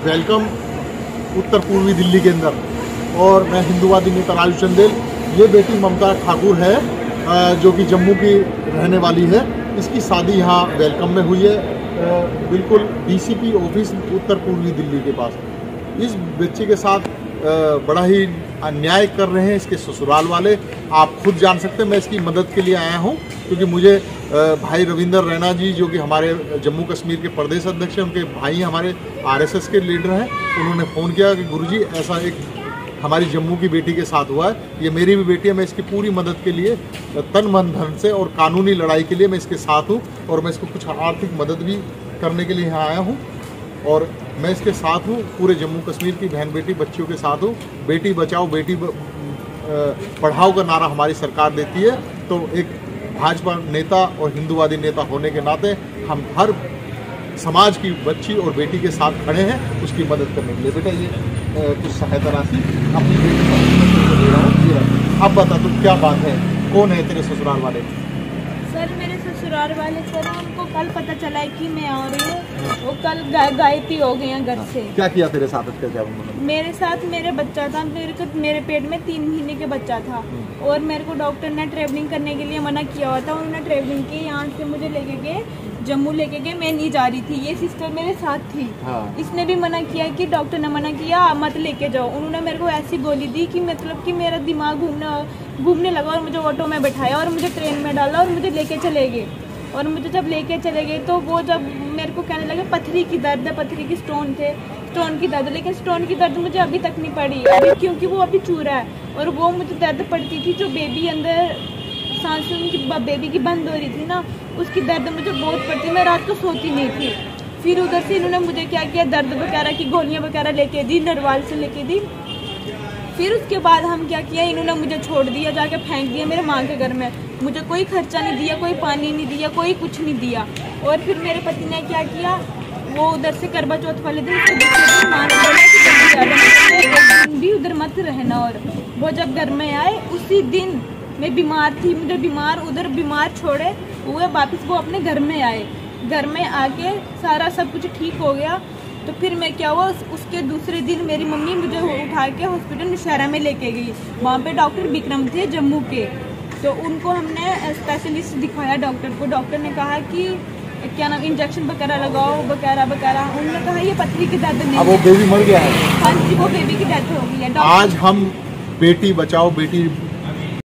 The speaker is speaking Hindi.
वेलकम उत्तर पूर्वी दिल्ली के अंदर। और मैं हिंदूवादी नेता राजू चंदेल, ये बेटी ममता ठाकुर है जो कि जम्मू की रहने वाली है। इसकी शादी यहाँ वेलकम में हुई है, बिल्कुल डीसीपी ऑफिस उत्तर पूर्वी दिल्ली के पास। इस बच्चे के साथ बड़ा ही अन्याय कर रहे हैं इसके ससुराल वाले। आप खुद जान सकते हैं, मैं इसकी मदद के लिए आया हूं क्योंकि मुझे भाई रविंदर रैना जी जो कि हमारे जम्मू कश्मीर के प्रदेश अध्यक्ष हैं, उनके भाई हमारे आरएसएस के लीडर हैं, उन्होंने फ़ोन किया कि गुरुजी ऐसा एक हमारी जम्मू की बेटी के साथ हुआ है, ये मेरी भी बेटी है, मैं इसकी पूरी मदद के लिए तन मन धन से और कानूनी लड़ाई के लिए मैं इसके साथ हूँ और मैं इसको कुछ आर्थिक मदद भी करने के लिए यहाँ आया हूँ। और मैं इसके साथ हूँ, पूरे जम्मू कश्मीर की बहन बेटी बच्चियों के साथ हूँ। बेटी बचाओ बेटी पढ़ाओ का नारा हमारी सरकार देती है, तो एक भाजपा नेता और हिंदूवादी नेता होने के नाते हम हर समाज की बच्ची और बेटी के साथ खड़े हैं उसकी मदद करने के लिए। बेटा ये कुछ सहायता राशि अपनी बेटी को दे रहा हूँ। अब बता तू क्या बात है, कौन है तेरे ससुराल वाले? सर मेरे ससुराल वाले सर उनको कल पता चला है कि मैं आ रही हूँ, वो कल गायब हो गए हैं घर से। क्या किया तेरे साथ? क्या मेरे साथ मेरे बच्चा था, मेरे पेट में 3 महीने के बच्चा था और मेरे को डॉक्टर ने ट्रैवलिंग करने के लिए मना किया हुआ था। उन्होंने ट्रैवलिंग की, यहाँ से मुझे लेके गए जम्मू लेके गए, मैं नहीं जा रही थी, ये सिस्टर मेरे साथ थी। हाँ। इसने भी मना किया कि डॉक्टर ने मना किया मत लेके जाओ। उन्होंने मेरे को ऐसी गोली दी कि मतलब कि मेरा दिमाग घूमने लगा और मुझे ऑटो में बैठाया और मुझे ट्रेन में डाला और मुझे लेके चले गए। और मुझे जब लेके चले गए तो वो जब मेरे को कहने लगे पथरी की दर्द है, पथरी की स्टोन की दर्द, लेकिन स्टोन की दर्द मुझे अभी तक नहीं पड़ी अभी, क्योंकि वो अभी चूरा है। और वो मुझे दर्द पड़ती थी जो बेबी अंदर सांस उनकी बेबी की बंद हो रही थी ना, उसकी दर्द मुझे बहुत पड़ती, मैं रात को सोती नहीं थी। फिर उधर से इन्होंने मुझे क्या किया, दर्द वगैरह की गोलियां वगैरह लेके दी, नरवाल से लेके दी। फिर उसके बाद हम क्या किया, इन्होंने मुझे छोड़ दिया, जाके फेंक दिया मेरे माँ के घर में। मुझे कोई खर्चा नहीं दिया, कोई पानी नहीं दिया, कोई कुछ नहीं दिया। और फिर मेरे पति ने क्या किया, वो उधर से करवा चौथ वाले दिन भी उधर मत रहना। और वो जब घर में आए उसी दिन मैं बीमार थी, मुझे उधर बीमार छोड़े हुए वापस वो अपने घर में आए। घर में आके सारा सब कुछ ठीक हो गया। तो फिर मैं क्या हुआ, उसके दूसरे दिन मेरी मम्मी मुझे उठा के हॉस्पिटल नौशहरा में लेके गई। वहाँ पे डॉक्टर विक्रम थे जम्मू के, तो उनको हमने स्पेशलिस्ट दिखाया डॉक्टर को। डॉक्टर ने कहा कि क्या नाम इंजेक्शन वगैरह लगाओ वगैरह वगैरह। उन्होंने कहा ये पथरी की दर्द नहीं, वो बेबी मर गया है। हाँ जी, वो बेबी की डेथ हो गई है। आज हम बेटी बचाओ बेटी